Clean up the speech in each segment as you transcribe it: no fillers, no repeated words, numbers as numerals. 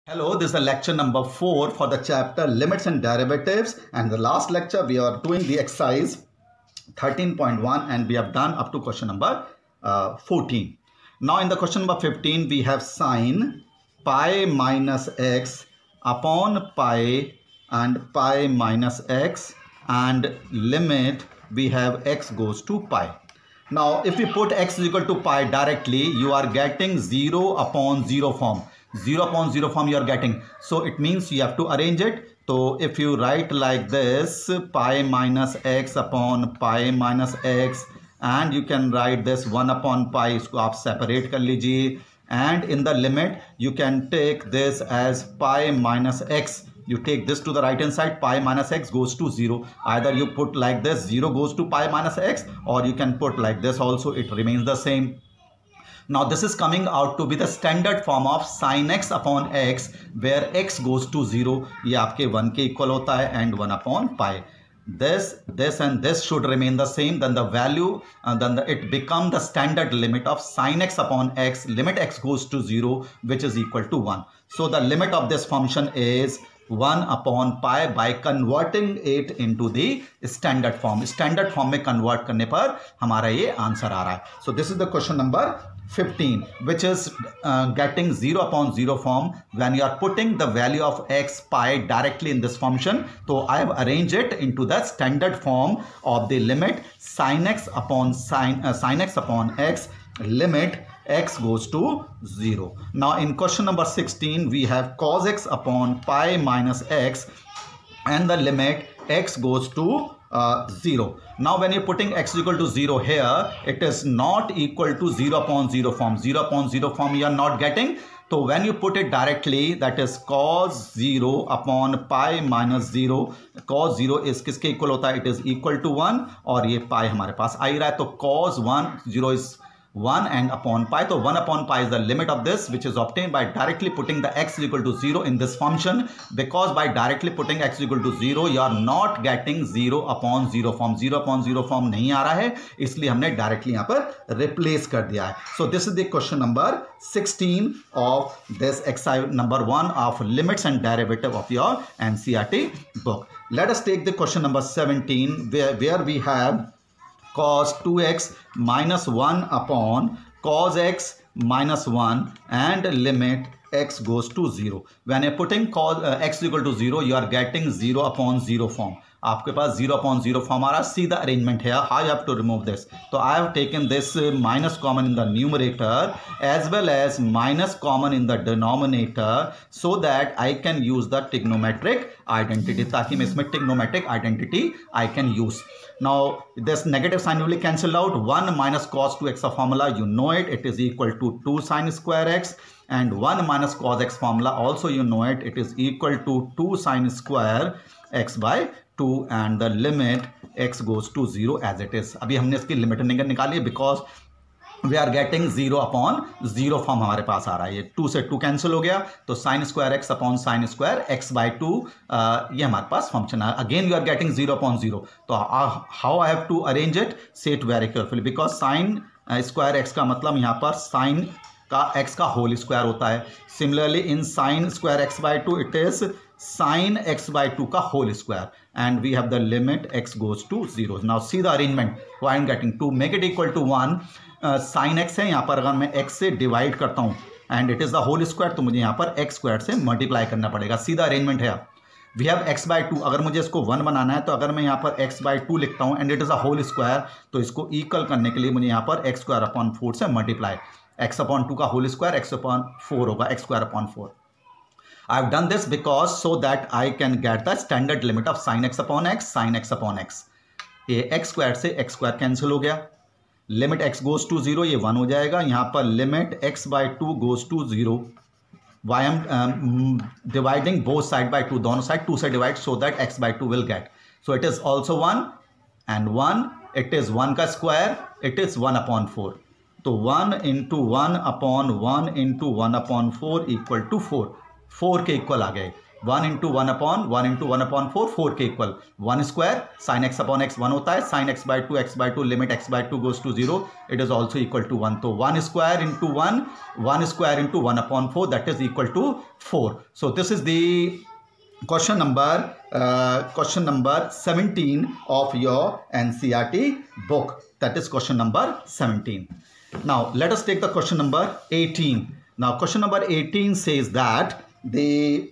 Hello, this is the lecture number 4 for the chapter Limits and Derivatives, and the last lecture we are doing the exercise 13.1 and we have done up to question number 14. Now in the question number 15 we have sine pi minus x upon pi and pi minus x, and limit we have x goes to pi. Now if we put x is equal to pi directly, you are getting 0 upon 0 form. 0 upon 0 form you are getting, so it means you have to arrange it. So if you write like this, pi minus x upon pi minus x, and you can write this 1 upon pi, इसको आप separate कर लीजिए, and in the limit you can take this as pi minus x. You take this to the right hand side, pi minus x goes to 0. Either you put like this, 0 goes to pi minus x, or you can put like this also, it remains the same. Now this is coming out to be the standard form of sin x upon x, where x goes to 0. ये आपके 1 के equal होता है, and 1 upon pi. This and this should remain the same. Then the value, it become the standard limit of sin x upon x, limit x goes to 0, which is equal to 1. So the limit of this function is 1 upon pi by converting it into the standard form. Standard form में convert करने पर हमारा ये answer आ रहा है. So this is the question number 15, which is getting 0 upon 0 form when you are putting the value of x pi directly in this function. So I have arranged it into the standard form of the limit sin x upon sin x upon x, limit x goes to 0. Now in question number 16 we have cos x upon pi minus x, and the limit x goes to 0. Now when you're putting x equal to 0 here, it is not equal to 0 upon 0 form. 0 upon 0 form you are not getting. So when you put it directly, that is cos 0 upon pi minus 0. Cos 0 is किसके equal होता है? It is equal to 1, और ये pi हमारे पास आ ही रहा है, तो cos 1 0 is 1 and upon pi. So 1 upon pi is the limit of this, which is obtained by directly putting the x is equal to 0 in this function. Because by directly putting x is equal to 0, you are not getting 0 upon 0 form. 0 upon 0 form नहीं आ रहा है, इसलिए हमने directly यहाँ पर replace कर दिया है. So this is the question number 16 of this exercise number 1 of limits and derivative of your NCERT book. Let us take the question number 17, where we have cos 2x minus 1 upon cos x minus 1, and limit x goes to 0. When you're putting cos x equal to 0, you are getting 0 upon 0 form. आपके पास 0 upon 0 form आ रहा है. See the arrangement here, how you have to remove this. So I have taken this minus common in the numerator as well as minus common in the denominator, so that I can use the trigonometric identity, ताकि मैं इसमें trigonometric identity I can use. Now this negative sign will be cancelled out. 1 minus cos 2x a formula, you know it, it is equal to 2 sin square x, and 1 minus cos x formula also you know it, it is equal to 2 sin square x by 2, and the limit x goes to 0 as it is. अभी हमने इसकी limit निकाली because we are getting 0 upon 0 form हमारे पास आ रहा है. ये 2 से 2 कैंसिल हो गया, तो sine square x upon sine square x by 2, ये हमारे पास फंक्शन है. Again you are getting 0 upon 0. तो how I have to arrange it, say it very carefully, because sine square x का मतलब यहाँ पर साइन का एक्स का होल स्क्वायर होता है. Similarly in sine square x by 2 it is sin x by 2 का whole square, and we have the limit x goes to 0. Now see the arrangement, so I am getting to make it equal to 1, sin x है यहाँ पर, अगर मैं x से divide करता हूँ and it is the whole square, तो मुझे यहाँ पर x squared से मल्टीप्लाई करना पड़ेगा. See the arrangement है, we have x by 2. अगर मुझे इसको 1 बनाना है, तो अगर मैं यहाँ पर x by 2 लिखता हूँ and it is a whole square, तो इसको इक्वल करने के लिए मुझे यहाँ पर x square upon 4 से मल्टीप्लाई, x upon 2 का whole square x upon 4 होगा, x square upon 4. I have done this because so that I can get the standard limit of sin x upon x, sin x upon x. ये x square से x square cancel हो गया, limit x goes to 0, ये 1 हो जाएगा. यहाँ पर limit x by 2 goes to 0. Why I am dividing both side by 2, दोनों side 2 से divide, so that x by 2 will get. So it is also 1 and 1, it is 1 का square, it is 1 upon 4. तो 1 into 1 upon 1 into 1 upon 4 equal to 4. 4 के इक्वल आ गए. 1 into 1 into 1 upon 4, 4 के equal 1 square sine x upon x 1 होता है, sine x by 2 limit x by 2 goes to 0, it is also equal to 1. तो 1 square into 1 square into 1 upon 4, that is equal to 4. So this is the question number 17 of your NCERT book. That is question number 17. Now let us take the question number 18. Now question number 18 says that the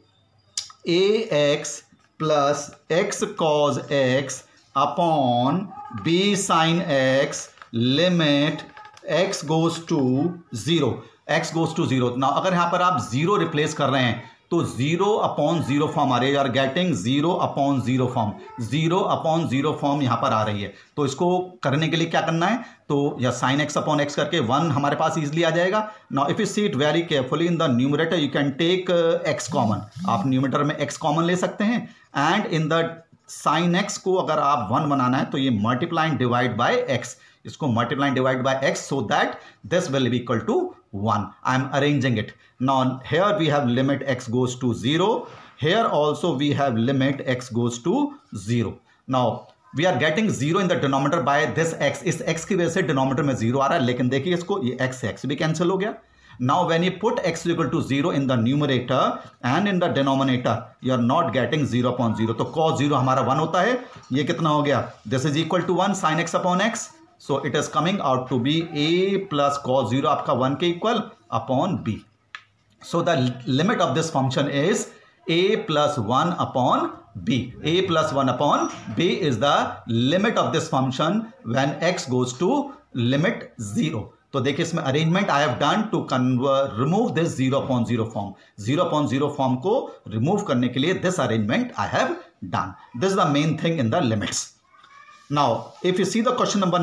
ax plus x cos x upon b sin x limit x goes to 0. x goes to 0. Now अगर यहाँ पर आप 0 replace कर रहे हैं तो 0 upon 0 form आ रही है. You are getting 0 upon 0 form, 0 upon 0 form यहां पर आ रही है. तो इसको करने के लिए क्या करना है, तो या साइन एक्स अपॉन एक्स करके 1 हमारे पास इजीली आ जाएगा. Now if you see it very carefully in the numerator you can take x common. आप न्यूमरेटर में एक्स कॉमन ले सकते हैं and in the sine x को अगर आप 1 बनाना है तो ये मल्टीप्लाइंग डिवाइड बाय एक्स, इसको multiplying divide by x so that this will be equal to 1. I am arranging it. Now here we have limit x goes to 0. Here also we have limit x goes to 0. Now we are getting 0 in the denominator by this x. इस x की वजह से denominator में 0 आ रहा है, लेकिन देखिए इसको ये x भी cancel हो गया. Now when you put x equal to 0 in the numerator and in the denominator, you are not getting 0 upon 0. तो cos 0 हमारा 1 होता है. ये कितना हो गया? This is equal to 1 sin x upon x. So it is coming out to be a plus cos 0 आपका 1 के equal upon b. So the limit of this function is a plus 1 upon b. a plus 1 upon b is the limit of this function when x goes to limit 0. तो देखिए इसमें arrangement I have done to remove this 0 upon 0 form. 0 upon 0 form को remove करने के लिए this arrangement I have done. This is the main thing in the limits. Now if you see the question number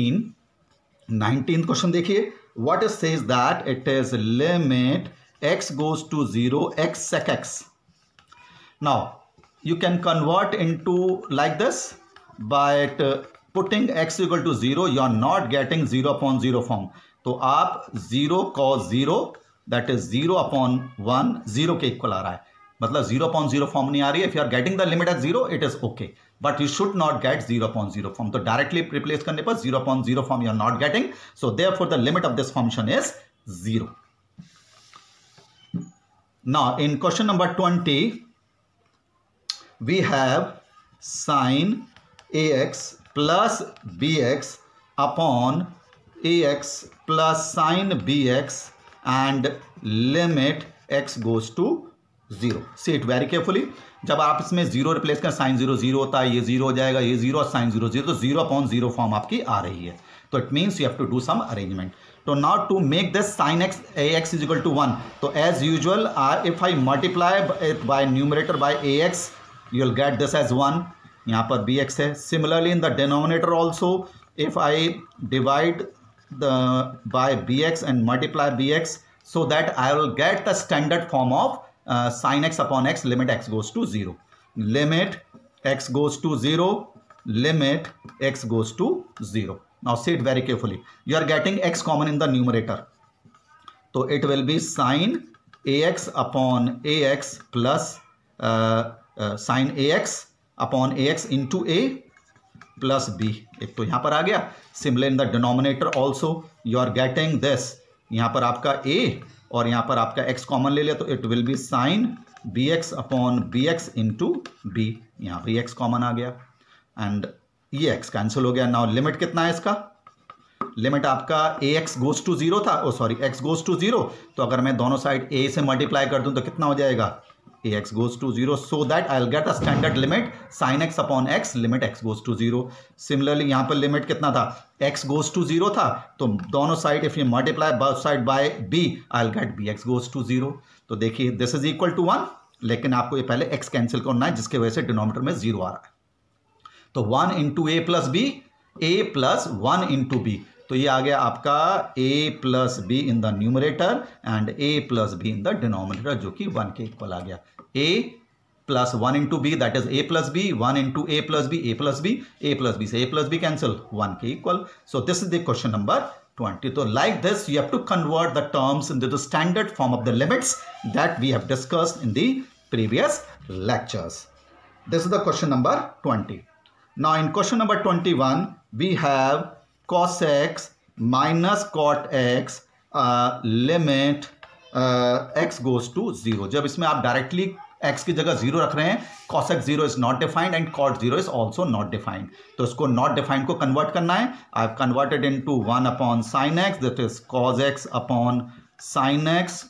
19th question देखिए. What it says that it is limit x goes to 0 x sec x. Now you can convert into like this by putting x equal to 0. you are not getting 0 upon 0 form. तो आप 0 cos 0 that is 0 upon 1 0 के इक्वल आ रहा है, मतलब 0 upon 0 form नहीं आ रही है. if you are getting the limit at 0 it is okay, but you should not get 0 upon 0 form. तो directly replace करने पर 0 upon 0 form you are not getting, so therefore the limit of this function is 0. Now in question number 20 we have sin ax plus bx upon ax plus sin bx and limit x goes to 0. See it very carefully. जब आप इसमें 0 replace करें sign 0 0 होता है, ये 0 हो जाएगा, ये 0 और साइन 0 0, तो 0 अपॉन 0 फॉर्म आपकी आ रही है. तो it means you have to do some arrangement. So now to make this sin x ax is equal to 1. So as usual if I multiply it by numerator by ax you will get this as 1. यहाँ पर bx है. Similarly in the denominator also if I divide the by bx and multiply bx so that I will get the standard form of sin x upon x limit x goes to 0. Limit x goes to 0. Limit x goes to 0. Now see it very carefully. You are getting x common in the numerator. So it will be sin ax upon ax plus sin ax upon ax into a plus b. एक तो यहाँ पर आ गया. Similar in the denominator also you are getting this. यहाँ पर आपका a और यहाँ पर आपका x common ले लिया तो it will be sin bx upon bx into b. यहाँ पर x common आ गया and ये x कैंसिल हो गया. नाउ लिमिट कितना है इसका? लिमिट आपका ax गोज टू 0 था, x गोज टू 0. तो अगर मैं दोनों साइड a से मल्टीप्लाई कर दूं तो कितना हो जाएगा? ax goes to 0. So that I will get a standard limit sin x upon x limit x goes to 0. Similarly यहाँ पर लिमिट कितना था? x गोज टू 0 था, तो दोनों side if you multiply both side by b I will get bx goes to 0. तो देखिए this is equal to 1, लेकिन आपको ये पहले x कैंसिल करना है जिसकी वजह से डिनोमिनेटर में 0 आ रहा है. तो 1 into A plus B, a plus 1 into B. तो ये आ गया आपका a plus B in the numerator and a plus B in the denominator जो कि 1 के इक्वल आ गया. a plus 1 into B that is a plus B, 1 into a plus B, a plus B, a plus B से a plus B cancel, 1 के इक्वल. So this is the question number 20. So like this you have to convert the terms into the standard form of the limits that we have discussed in the previous lectures. This is the question number 20. Now in question number 21 we have cos x minus cot x limit x goes to 0. जब इसमें आप directly x की जगह 0 रख रहे हैं, cos x 0 is not defined and cot 0 is also not defined. तो इसको not defined को convert करना है. I have converted into 1 upon sin x, that is cos x upon sin x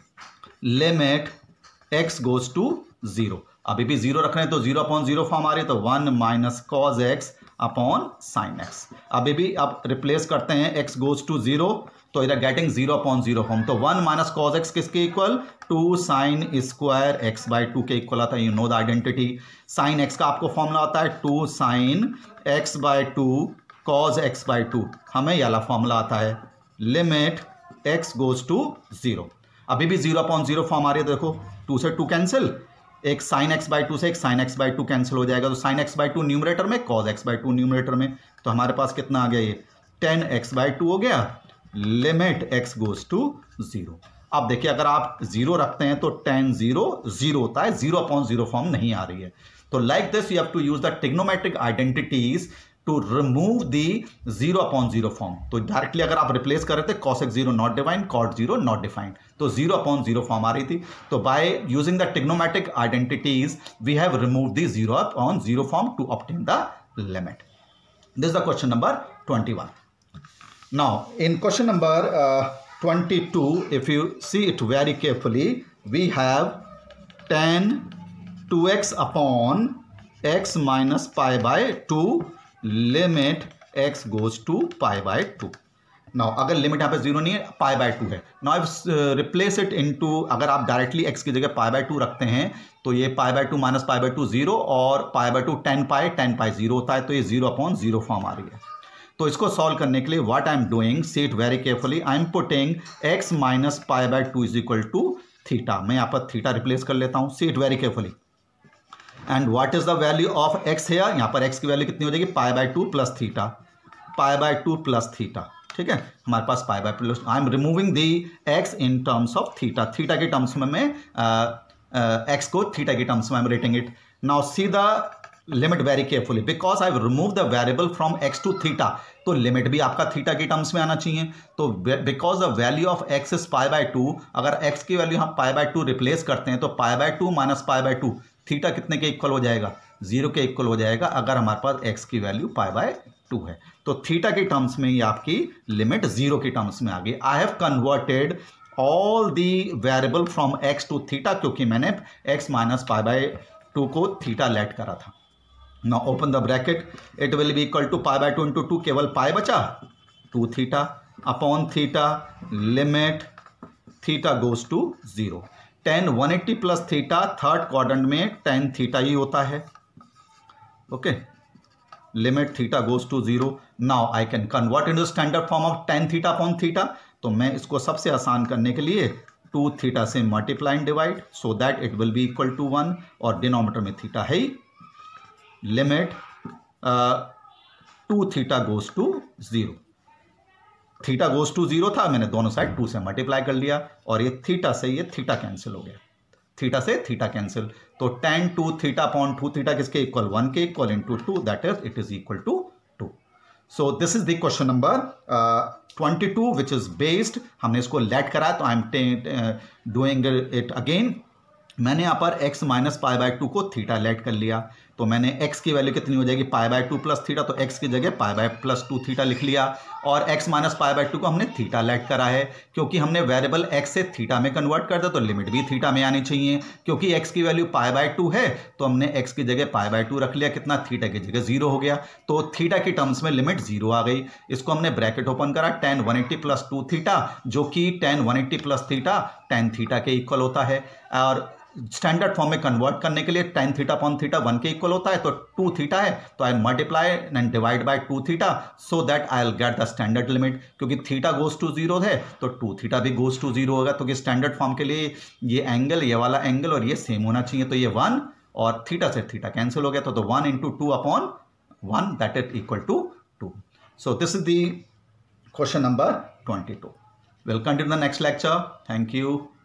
limit x goes to 0. अभी भी 0 रख रहे हैं तो 0 upon 0 फॉर्म आ रही है, तो 1 minus cos x upon sin x. अभी भी अब रिप्लेस करते हैं x goes to 0, तो इधर गेटिंग 0 upon 0 फॉर्म, तो 1 minus cos x किसके इक्वल, 2 sin स्क्वायर x by 2 के इक्वल आता है. You know the identity. sin x का आपको फॉर्मूला आता है 2 sin x by 2 cos x by 2, हमें ये वाला फॉर्मूला आता है. Limit x goes to 0. अभी भी 0 upon 0 फॉर्म आ रही है. देखो 2 से 2 कैंसिल, एक sin x by 2 से एक sin x by 2 कैंसिल हो जाएगा, तो sin x by 2 न्यूमरेटर में, cos x by 2 न्यूमरेटर में, तो हमारे पास कितना आ गया, ये 10x by 2 हो गया. Limit x goes to 0. अब देखिए अगर आप 0 रखते हैं तो 10 0 0 होता है, 0 upon 0 फॉर्म नहीं आ रही है. तो like this you have to use the trigonometric identities to remove the 0 upon 0 form. तो डायरेक्टली अगर आप रिप्लेस कर रहे थे cos x 0 not defined, cot 0 not defined, तो 0 upon 0 फॉर्म आ रही थी. तो by using the trigonometric identities we have remove the 0 upon 0 form to obtain the limit. This is the question number 21. Now in question number 22, if you see it very carefully, we have tan 2x upon x minus pi by 2 limit x goes to pi by 2. Now अगर limit यहाँ पे 0 नहीं है, pi by 2 है. Now if replace it into, अगर आप directly x की जगह pi by 2 रखते हैं तो ये pi by 2 minus pi by 2 0 और pi by 2 10 pi 0 होता है, तो ये 0 upon 0 फॉर्म आ रही है. तो इसको सॉल्व करने के लिए what I am doing, see it very carefully, I am putting x minus pi by 2 is equal to theta. मैं यहाँ पर थीटा रिप्लेस कर लेता हूँ. See it very carefully. And what is the value of x here, यहाँ पर x की value कितनी हो जाएगी, pi by 2 plus theta, pi by 2 plus theta. ठीक है, हमारे पास pi by plus, I am removing the x in terms of theta. Theta के टर्म्स में मैं x को थीटा के टर्म्स में I am writing it. Now see the limit very carefully, because I remove the variable from x to theta, तो limit भी आपका theta के टर्म्स में आना चाहिए. तो because the value of x is pi by 2, अगर x की वैल्यू हम पाई बाय 2 रिप्लेस करते हैं तो pi by 2 minus pi by 2, theta कितने के इक्वल हो जाएगा, 0 के इक्वल हो जाएगा अगर हमारे पास x की वैल्यू पाई बाय 2 है. तो थीटा के टर्म्स में ही आपकी लिमिट 0 के टर्म्स में आ गई. I have converted all the variable from x to theta, क्योंकि मैंने x माइनस पाई बाय 2 को थीटा लेट करा था. Now open the bracket, it will be equal to pi by 2 into 2, केवल पाई बचा, 2 theta upon theta, limit theta goes to 0. tan 180 plus theta, third quadrant में tan theta ही होता है. Okay, limit theta goes to 0. Now I can convert into standard form of tan theta upon theta. तो मैं इसको सबसे आसान करने के लिए 2 थीटा से multiply and divide, so that it will be equal to 1, और डिनोमिनेटर में थीटा है ही. Limit 2 theta goes to 0. Theta goes to 0 था, मैंने दोनों साइड 2 से मल्टीप्लाई कर लिया, और ये थीटा से ये थीटा कैंसिल हो गया, थीटा से थीटा कैंसिल. तो tan 2 थीटा अपॉन 2 थीटा किसके इक्वल, 1 के equal, into 2, that is it is equal to 2. So this is the question number 22 which is based, हमने इसको लेट करा, तो I am doing it again. मैंने यहाँ पर x माइनस पाई बाय 2 को थीटा लेट कर लिया, तो मैंने x की वैल्यू कितनी हो जाएगी, पाई बाय 2 प्लस थीटा, तो x की जगह पाई बाय प्लस 2 थीटा लिख लिया. और x माइनस पाई बाय 2 को हमने थीटा लेट करा है, क्योंकि हमने वेरिएबल x से थीटा में कन्वर्ट कर दिया, तो लिमिट भी थीटा में आनी चाहिए. क्योंकि x की वैल्यू पाई बाय 2 है, तो हमने x की जगह पाई बाय 2 रख लिया, कितना, थीटा की जगह 0 हो गया, तो थीटा की टर्म्स में लिमिट 0 आ गई. इसको हमने ब्रैकेट ओपन करा, tan 180 प्लस 2 थीटा, जो कि tan 180 plus theta tan theta के इक्वल होता है. और स्टैंडर्ड फॉर्म में कन्वर्ट करने के लिए tan थीटा अपॉन थीटा 1 के इक्वल होता है, तो 2 थीटा है, तो I multiply and divide by 2 theta, so that I will get the standard limit. क्योंकि थीटा गोज टू 0 है, तो 2 थीटा भी गोज टू 0 होगा. तो स्टैंडर्ड फॉर्म के लिए ये एंगल, ये वाला एंगल और ये सेम होना चाहिए, तो ये 1 और थीटा से थीटा कैंसिल हो गया, तो 1 into 2 upon 1, that is equal to 2. So this is the question number 22. We'll continue the next lecture. Thank you.